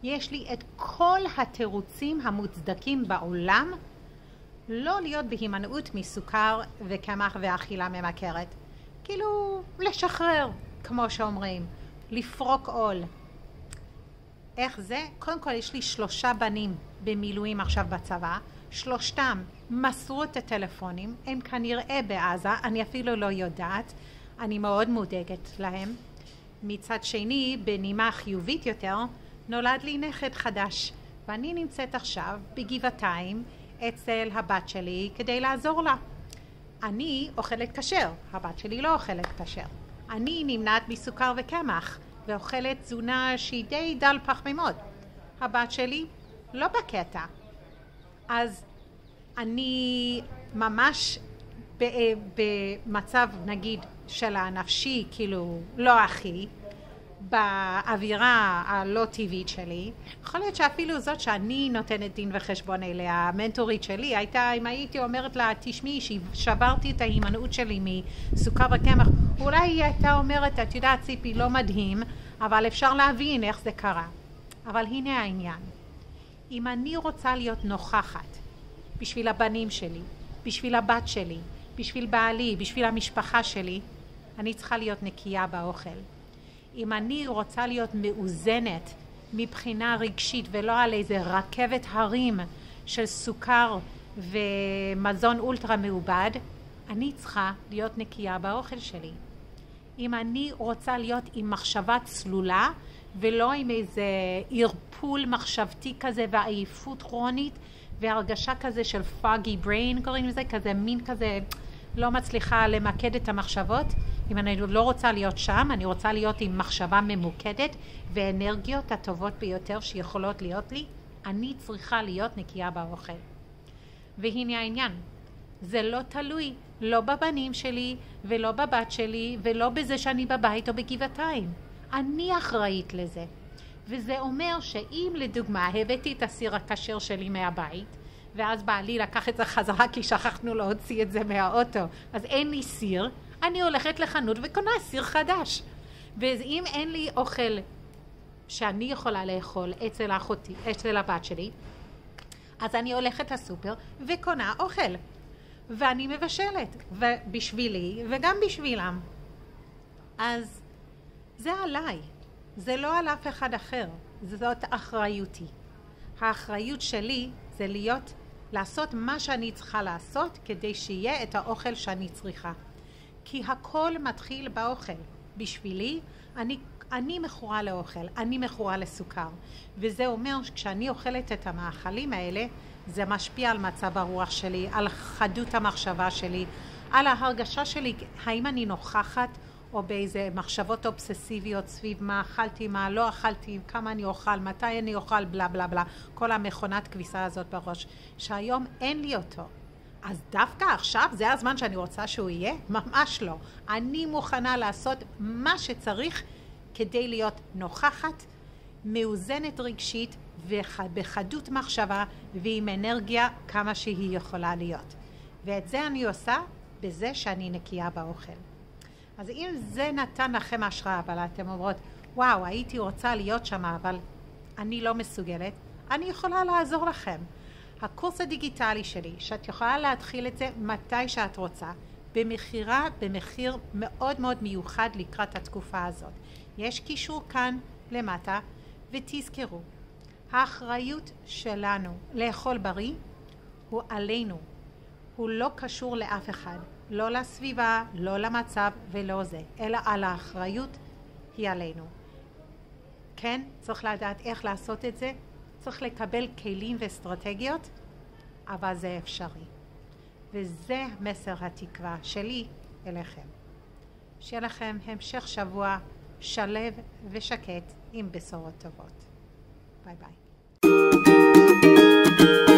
יש לי את כל התירוצים המוצדקים בעולם לא להיות בהימנעות מסוכר וקמח ואכילה ממכרת. כאילו לשחרר, כמו שאומרים, לפרוק עול. איך זה? קודם כל יש לי 3 בנים במילואים עכשיו בצבא, 3 מסרו את הטלפונים, הם כנראה בעזה, אני אפילו לא יודעת, אני מאוד מודאגת להם. מצד שני, בנימה חיובית יותר, נולד לי נכד חדש, ואני נמצאת עכשיו בגבעתיים אצל הבת שלי כדי לעזור לה. אני אוכלת כשר, הבת שלי לא אוכלת כשר. אני נמנעת מסוכר וקמח, ואוכלת תזונה שהיא די דל פחמימות. הבת שלי לא בקטע. אז אני ממש במצב נגיד של הנפשי, כאילו לא הכי, באווירה הלא טבעית שלי. יכול להיות שאפילו זאת שאני נותנת דין וחשבון אליה, המנטורית שלי, הייתה, אם הייתי אומרת לה, תשמעי, שברתי את ההימנעות שלי מסוכר וקמח, אולי היא הייתה אומרת, את יודעת ציפי, לא מדהים, אבל אפשר להבין איך זה קרה. אבל הנה העניין. אם אני רוצה להיות נוכחת בשביל הבנים שלי, בשביל הבת שלי, בשביל בעלי, בשביל המשפחה שלי, אני צריכה להיות נקייה באוכל. אם אני רוצה להיות מאוזנת מבחינה רגשית ולא על איזה רכבת הרים של סוכר ומזון אולטרה מעובד, אני צריכה להיות נקייה באוכל שלי. אם אני רוצה להיות עם מחשבה צלולה ולא עם איזה ערפול מחשבתי כזה ועייפות כרונית והרגשה כזה של foggy brain קוראים לזה, כזה מין כזה לא מצליחה למקד את המחשבות. אם אני לא רוצה להיות שם, אני רוצה להיות עם מחשבה ממוקדת ואנרגיות הטובות ביותר שיכולות להיות לי, אני צריכה להיות נקייה באוכל. והנה העניין, זה לא תלוי לא בבנים שלי ולא בבת שלי ולא בזה שאני בבית או בגבעתיים. אני אחראית לזה. וזה אומר שאם לדוגמה הבאתי את הסיר הכשר שלי מהבית, ואז בעלי לקח את זה חזרה כי שכחנו להוציא את זה מהאוטו, אז אין לי סיר, אני הולכת לחנות וקונה סיר חדש. ואם אין לי אוכל שאני יכולה לאכול אצל אחותי, אצל הבת שלי, אז אני הולכת לסופר וקונה אוכל. ואני מבשלת, ובשבילי וגם בשבילם. אז זה עליי, זה לא על אף אחד אחר, זאת אחריותי. האחריות שלי זה לעשות מה שאני צריכה לעשות כדי שיהיה את האוכל שאני צריכה. כי הכל מתחיל באוכל. בשבילי, אני מכורה לאוכל, אני מכורה לסוכר. וזה אומר שכשאני אוכלת את המאכלים האלה, זה משפיע על מצב הרוח שלי, על חדות המחשבה שלי, על ההרגשה שלי, האם אני נוכחת או באיזה מחשבות אובססיביות סביב מה אכלתי, מה לא אכלתי, כמה אני אוכל, מתי אני אוכל, בלה בלה בלה, כל המכונת כביסה הזאת בראש, שהיום אין לי אותו. אז דווקא עכשיו זה הזמן שאני רוצה שהוא יהיה? ממש לא. אני מוכנה לעשות מה שצריך כדי להיות נוכחת, מאוזנת רגשית ובחדות מחשבה ועם אנרגיה כמה שהיא יכולה להיות. ואת זה אני עושה בזה שאני נקייה באוכל. אז אם זה נתן לכם השראה, אבל אתם אומרות, וואו, הייתי רוצה להיות שם, אבל אני לא מסוגלת, אני יכולה לעזור לכם. הקורס הדיגיטלי שלי, שאת יכולה להתחיל את זה מתי שאת רוצה, במחיר מאוד מאוד מיוחד לקראת התקופה הזאת. יש קישור כאן למטה, ותזכרו, האחריות שלנו לאכול בריא הוא עלינו. הוא לא קשור לאף אחד, לא לסביבה, לא למצב ולא זה, אלא על האחריות היא עלינו. כן, צריך לדעת איך לעשות את זה, צריך לקבל כלים ואסטרטגיות, אבל זה אפשרי. וזה מסר התקווה שלי אליכם. שיהיה לכם המשך שבוע שלב ושקט עם בשורות טובות. ביי ביי.